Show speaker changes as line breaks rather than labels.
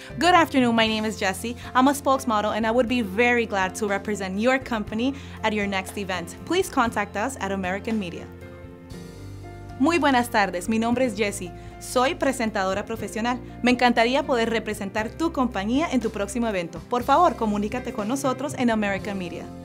Good afternoon, my name is Jessie. I'm a spokesmodel and I would be very glad to represent your company at your next event. Please contact us at American Media. Muy buenas tardes, mi nombre es Jessie. Soy presentadora profesional. Me encantaría poder representar tu compañía en tu próximo evento. Por favor, comunícate con nosotros en American Media.